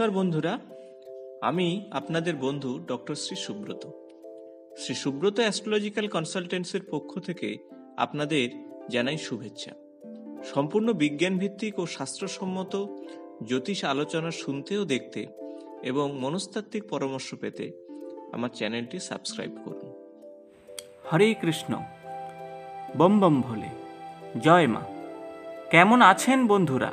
নমস্কার বন্ধুরা, আমি আপনাদের বন্ধু ডক্টর শ্রী সুব্রত। শ্রী সুব্রত অ্যাস্ট্রোলজিক্যাল কনসালটেন্সির পক্ষ থেকে আপনাদের জানাই শুভেচ্ছা। সম্পূর্ণ বিজ্ঞান ভিত্তিক ও শাস্ত্রসম্মত জ্যোতিষ আলোচনা শুনতে ও দেখতে এবং মনস্তাত্ত্বিক পরামর্শ পেতে আমার চ্যানেলটি সাবস্ক্রাইব করুন। হরে কৃষ্ণ, বম বম ভোলে, জয় মা। কেমন আছেন বন্ধুরা?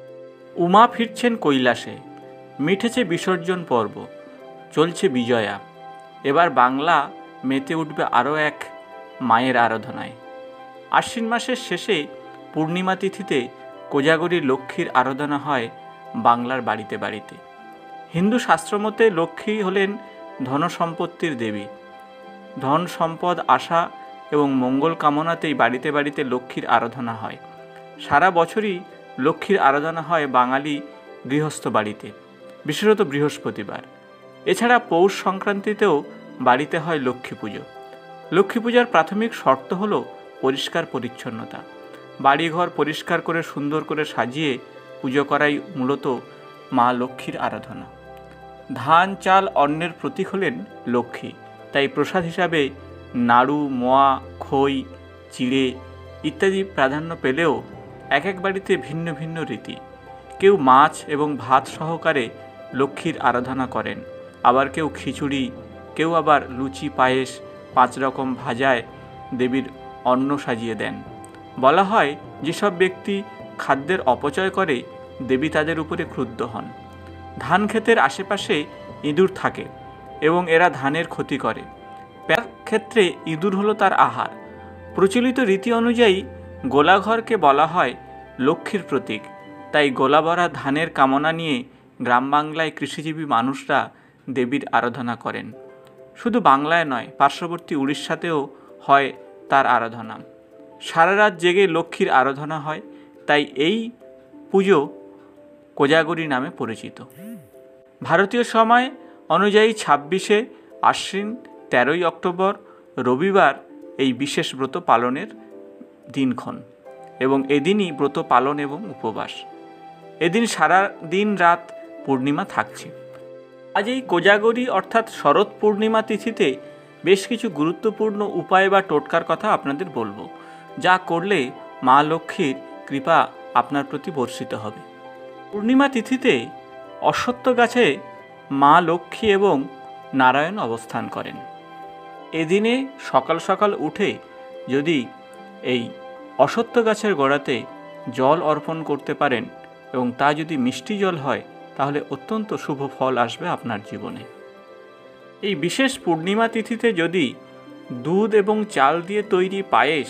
উমা ফিরছেন কৈলাসে, মিটেছে বিসর্জন পর্ব, চলছে বিজয়া। এবার বাংলা মেতে উঠবে আরও এক মায়ের আরাধনায়। আশ্বিন মাসের শেষে পূর্ণিমা তিথিতে কোজাগরী লক্ষ্মীর আরাধনা হয় বাংলার বাড়িতে বাড়িতে। হিন্দু শাস্ত্রমতে লক্ষ্মী হলেন ধনসম্পত্তির দেবী। ধন সম্পদ আশা এবং মঙ্গল কামনাতেই বাড়িতে বাড়িতে লক্ষ্মীর আরাধনা হয়। সারা বছরই লক্ষ্মীর আরাধনা হয় বাঙালি গৃহস্থ বাড়িতে, বিশেষত বৃহস্পতিবার। এছাড়া পৌষ সংক্রান্তিতেও বাড়িতে হয় লক্ষ্মী পুজো। লক্ষ্মী পূজার প্রাথমিক শর্ত হল পরিষ্কার পরিচ্ছন্নতা। বাড়িঘর পরিষ্কার করে সুন্দর করে সাজিয়ে পুজো করাই মূলত মা লক্ষ্মীর আরাধনা। ধান চাল অন্নের প্রতীক হলেন লক্ষ্মী, তাই প্রসাদ হিসাবে নাড়ু, মোয়া, খই, চিড়ে ইত্যাদি প্রাধান্য পেলেও এক এক বাড়িতে ভিন্ন ভিন্ন রীতি। কেউ মাছ এবং ভাত সহকারে লক্ষ্মীর আরাধনা করেন, আবার কেউ খিচুড়ি, কেউ আবার লুচি, পায়েস, 5 রকম ভাজায় দেবীর অন্ন সাজিয়ে দেন। বলা হয় যেসব ব্যক্তি খাদ্যের অপচয় করে দেবী তাদের উপরে ক্রুদ্ধ হন। ধান ক্ষেতের আশেপাশে ইঁদুর থাকে এবং এরা ধানের ক্ষতি করে। ক্ষেত্রে ইঁদুর হলো তার আহার। প্রচলিত রীতি অনুযায়ী গোলাঘরকে বলা হয় লক্ষ্মীর প্রতীক, তাই গোলা ভরা ধানের কামনা নিয়ে গ্রাম বাংলায় কৃষিজীবী মানুষরা দেবীর আরাধনা করেন। শুধু বাংলায় নয়, পার্শ্ববর্তী উড়িষ্যাতেও হয় তার আরাধনা। সারা রাত জেগে লক্ষ্মীর আরাধনা হয়, তাই এই পুজো কোজাগরী নামে পরিচিত। ভারতীয় সময় অনুযায়ী 26শে আশ্বিন 13ই অক্টোবর রবিবার এই বিশেষ ব্রত পালনের দিনক্ষণ এবং এদিনই ব্রত পালন এবং উপবাস। এদিন সারা দিন রাত পূর্ণিমা থাকছে। আজ এই কোজাগরী অর্থাৎ শরৎ পূর্ণিমা তিথিতে বেশ কিছু গুরুত্বপূর্ণ উপায় বা টোটকার কথা আপনাদের বলবো, যা করলে মা লক্ষ্মীর কৃপা আপনার প্রতি বর্ষিত হবে। পূর্ণিমা তিথিতে অশ্বত্থ গাছে মা লক্ষ্মী এবং নারায়ণ অবস্থান করেন। এদিনে সকাল সকাল উঠে যদি এই অশ্বত্থ গাছের গোড়াতে জল অর্পণ করতে পারেন এবং তা যদি মিষ্টি জল হয়, তাহলে অত্যন্ত শুভ ফল আসবে আপনার জীবনে। এই বিশেষ পূর্ণিমা তিথিতে যদি দুধ এবং চাল দিয়ে তৈরি পায়েস,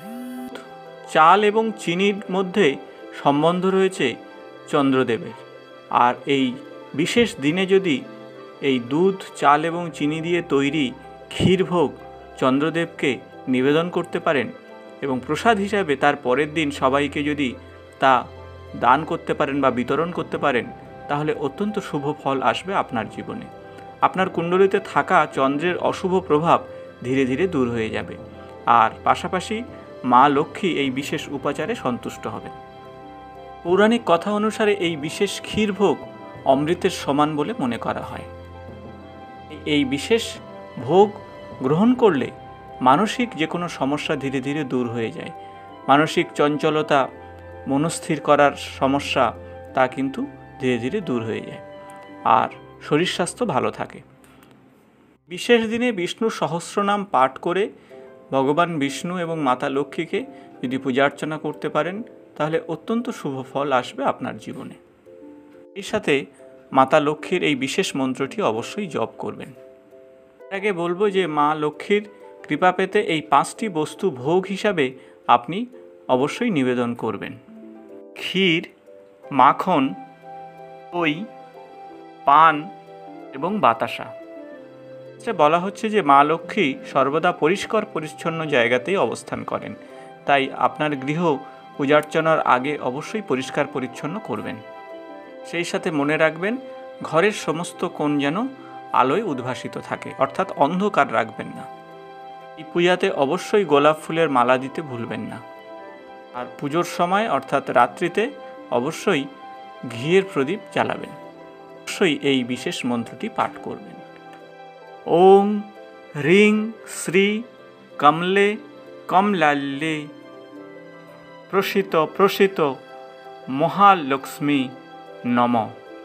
চাল এবং চিনির মধ্যে সম্বন্ধ রয়েছে চন্দ্রদেবের, আর এই বিশেষ দিনে যদি এই দুধ, চাল এবং চিনি দিয়ে তৈরি ক্ষীরভোগ চন্দ্রদেবকে নিবেদন করতে পারেন এবং প্রসাদ হিসাবে তার পরের দিন সবাইকে যদি তা দান করতে পারেন বা বিতরণ করতে পারেন, তাহলে অত্যন্ত শুভ ফল আসবে আপনার জীবনে। আপনার কুণ্ডলিতে থাকা চন্দ্রের অশুভ প্রভাব ধীরে ধীরে দূর হয়ে যাবে, আর পাশাপাশি মা লক্ষ্মী এই বিশেষ উপাচারে সন্তুষ্ট হবেন। পৌরাণিক কথা অনুসারে এই বিশেষ ক্ষীরভোগ অমৃতের সমান বলে মনে করা হয়। এই বিশেষ ভোগ গ্রহণ করলে মানসিক যে কোনো সমস্যা ধীরে ধীরে দূর হয়ে যায়। মানসিক চঞ্চলতা, মনস্থির করার সমস্যা, তা কিন্তু ধীরে ধীরে দূর হয়ে যায়, আর শরীর স্বাস্থ্য ভালো থাকে। বিশেষ দিনে বিষ্ণু সহস্রনাম পাঠ করে ভগবান বিষ্ণু এবং মাতা লক্ষ্মীকে যদি পূজা অর্চনা করতে পারেন, তাহলে অত্যন্ত শুভ ফল আসবে আপনার জীবনে। এর সাথে মাতা লক্ষ্মীর এই বিশেষ মন্ত্রটি অবশ্যই জপ করবেন। আগে বলবো যে মা লক্ষ্মীর কৃপা পেতে এই 5টি বস্তু ভোগ হিসাবে আপনি অবশ্যই নিবেদন করবেন: ক্ষীর, মাখন, দই, পান এবং বাতাসা। বলা হচ্ছে যে মা লক্ষ্মী সর্বদা পরিষ্কার পরিচ্ছন্ন জায়গাতেই অবস্থান করেন, তাই আপনার গৃহ পূজার্চনার আগে অবশ্যই পরিষ্কার পরিচ্ছন্ন করবেন। সেই সাথে মনে রাখবেন, ঘরের সমস্ত কোণ যেন আলোয় উদ্ভাসিত থাকে, অর্থাৎ অন্ধকার রাখবেন না। এই পূজাতে অবশ্যই গোলাপ ফুলের মালা দিতে ভুলবেন না। আর পুজোর সময় অর্থাৎ রাত্রিতে অবশ্যই ঘিয়ের প্রদীপ জ্বালাবেন। অবশ্যই এই বিশেষ মন্ত্রটি পাঠ করবেন। ওং হ্রিং শ্রী কমলে কমলাল্যে প্রসিত প্রসিত মহালক্ষ্মী নম।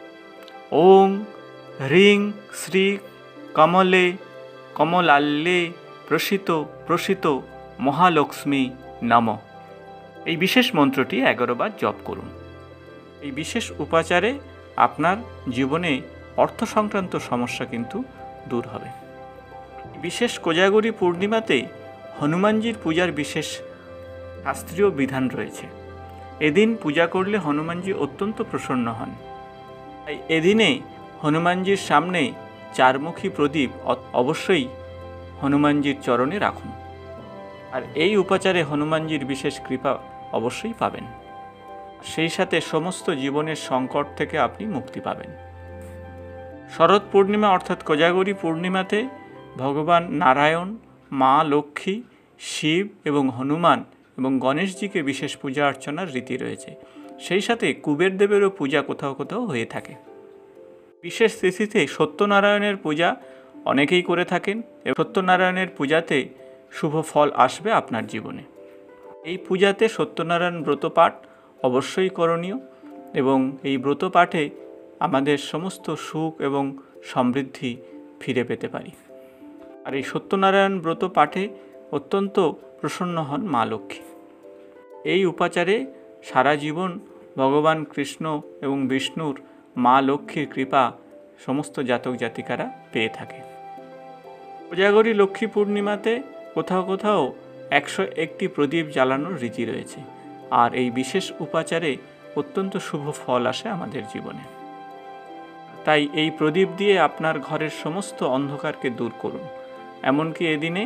ওং হ্রিং শ্রী কমলে কমলাল্যে প্রসিত প্রসিত মহালক্ষ্মী নম। এই বিশেষ মন্ত্রটি 11 বার জপ করুন। এই বিশেষ উপাচারে আপনার জীবনে অর্থ সংক্রান্ত সমস্যা কিন্তু দূর হবে। বিশেষ কোজাগরী পূর্ণিমাতে হনুমানজির পূজার বিশেষ শাস্ত্রীয় বিধান রয়েছে। এদিন পূজা করলে হনুমানজি অত্যন্ত প্রসন্ন হন। তাই এদিনে হনুমানজির সামনে 4মুখী প্রদীপ অবশ্যই হনুমানজির চরণে রাখুন। আর এই উপাচারে হনুমানজির বিশেষ কৃপা অবশ্যই পাবেন। সেই সাথে সমস্ত জীবনের সংকট থেকে আপনি মুক্তি পাবেন। শরৎ পূর্ণিমা অর্থাৎ কোজাগরী পূর্ণিমাতে ভগবান নারায়ণ, মা লক্ষ্মী, শিব এবং হনুমান এবং গণেশজিকে বিশেষ পূজা অর্চনার রীতি রয়েছে। সেই সাথে কুবের দেবেরও পূজা কোথাও কোথাও হয়ে থাকে। বিশেষ তিথিতে সত্যনারায়ণের পূজা অনেকেই করে থাকেন এবং সত্যনারায়ণের পূজাতে শুভ ফল আসবে আপনার জীবনে। এই পূজাতে সত্যনারায়ণ ব্রত পাঠ অবশ্যই করণীয় এবং এই ব্রত পাঠে আমাদের সমস্ত সুখ এবং সমৃদ্ধি ফিরে পেতে পারি। আর এই সত্যনারায়ণ ব্রত পাঠে অত্যন্ত প্রসন্ন হন মা লক্ষ্মী। এই উপাচারে সারা জীবন ভগবান কৃষ্ণ এবং বিষ্ণুর মা লক্ষ্মীর কৃপা সমস্ত জাতক জাতিকারা পেয়ে থাকে। কোজাগরী লক্ষ্মী পূর্ণিমাতে কোথাও কোথাও 101টি প্রদীপ জ্বালানোর রীতি রয়েছে। আর এই বিশেষ উপাচারে অত্যন্ত শুভ ফল আসে আমাদের জীবনে। তাই এই প্রদীপ দিয়ে আপনার ঘরের সমস্ত অন্ধকারকে দূর করুন। এমনকি এদিনে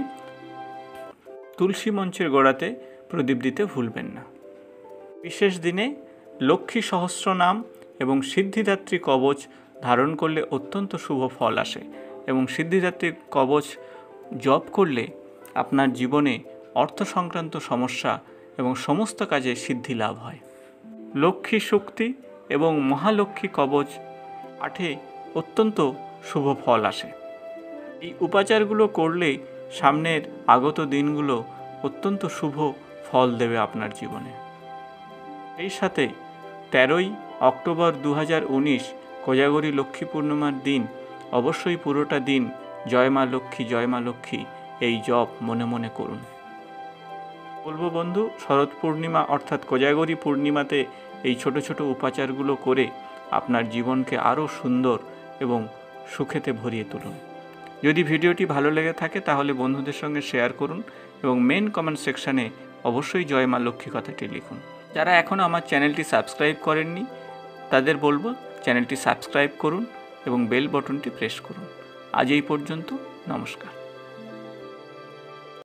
তুলসী মঞ্চের গোড়াতে প্রদীপ দিতে ভুলবেন না। বিশেষ দিনে লক্ষ্মী সহস্রনাম এবং সিদ্ধিদাত্রী কবচ ধারণ করলে অত্যন্ত শুভ ফল আসে এবং সিদ্ধিদাত্রী কবচ জপ করলে আপনার জীবনে অর্থ সংক্রান্ত সমস্যা এবং সমস্ত কাজে সিদ্ধি লাভ হয়। লক্ষ্মী শক্তি এবং মহালক্ষ্মী কবচ পাঠে অত্যন্ত শুভ ফল আসে। এই উপাচারগুলো করলে সামনের আগত দিনগুলো অত্যন্ত শুভ ফল দেবে আপনার জীবনে। এই সাথে 13ই অক্টোবর 2019 কোজাগরী লক্ষ্মী পূর্ণিমার দিন অবশ্যই পুরোটা দিন জয় মা লক্ষ্মী জয় মা লক্ষ্মী এই জপ মনে মনে করুন। বলবো বন্ধু, শরৎ পূর্ণিমা অর্থাৎ কোজাগরী পূর্ণিমাতে এই ছোট ছোট উপাচারগুলো করে আপনার জীবনকে আরও সুন্দর এবং সুখেতে ভরিয়ে তুলুন। যদি ভিডিওটি ভালো লেগে থাকে তাহলে বন্ধুদের সঙ্গে শেয়ার করুন এবং মেন কমেন্ট সেকশানে অবশ্যই জয় মা লক্ষ্মী কথাটি লিখুন। যারা এখনও আমার চ্যানেলটি সাবস্ক্রাইব করেননি তাদের বলবো চ্যানেলটি সাবস্ক্রাইব করুন এবং বেল বটনটি প্রেস করুন। আজ এই পর্যন্ত, নমস্কার।